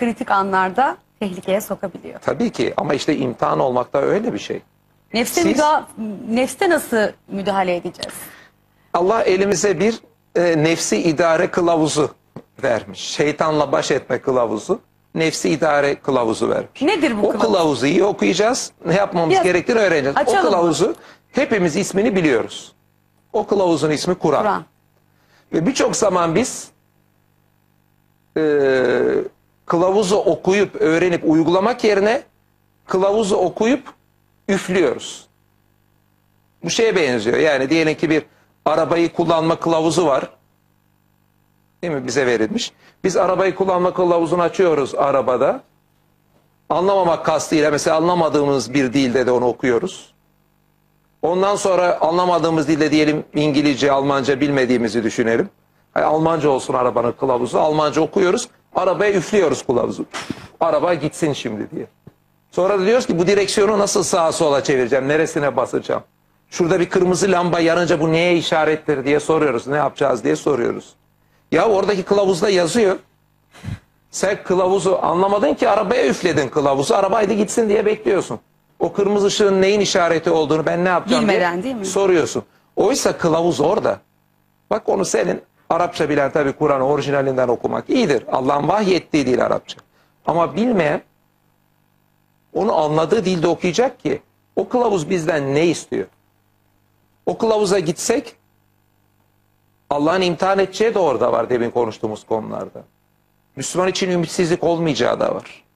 kritik anlarda tehlikeye sokabiliyor. Tabii ki, ama işte imtihan olmak da öyle bir şey. Nefste nasıl müdahale edeceğiz? Allah elimize bir nefsi idare kılavuzu vermiş. Şeytanla baş etme kılavuzu. Nefsi idare kılavuzu vermiş. Nedir bu o kılavuzu iyi okuyacağız. Ne yapmamız gerektiğini öğreneceğiz. O kılavuzu hepimiz ismini biliyoruz. O kılavuzun ismi Kur'an. Ve birçok zaman biz kılavuzu okuyup öğrenip uygulamak yerine kılavuzu okuyup üflüyoruz. Bu şeye benziyor. Yani diyelim ki bir arabayı kullanma kılavuzu var. Değil mi? Bize verilmiş. Biz arabayı kullanma kılavuzunu açıyoruz arabada. Anlamamak kastıyla mesela anlamadığımız bir dilde de onu okuyoruz. Ondan sonra anlamadığımız dilde diyelim İngilizce, Almanca bilmediğimizi düşünelim. Yani Almanca olsun arabanın kılavuzu. Almanca okuyoruz. Arabaya üflüyoruz kılavuzu. Araba gitsin şimdi diye. Sonra da diyoruz ki bu direksiyonu nasıl sağa sola çevireceğim? Neresine basacağım? Şurada bir kırmızı lamba yanınca bu neye işarettir diye soruyoruz. Ne yapacağız diye soruyoruz. Ya oradaki kılavuzda yazıyor. Sen kılavuzu anlamadın ki arabaya üfledin kılavuzu. Arabaydı gitsin diye bekliyorsun. O kırmızı ışığın neyin işareti olduğunu ben ne yapacağım bilmeden, diye soruyorsun. Oysa kılavuz orada. Bak onu senin Arapça bilen tabii Kur'an'ı orijinalinden okumak iyidir. Allah'ın vahyettiği dil Arapça. Ama bilmeyen onu anladığı dilde okuyacak ki o kılavuz bizden ne istiyor? O kılavuza gitsek Allah'ın imtihan edeceği de orada var demin konuştuğumuz konularda. Müslüman için ümitsizlik olmayacağı da var.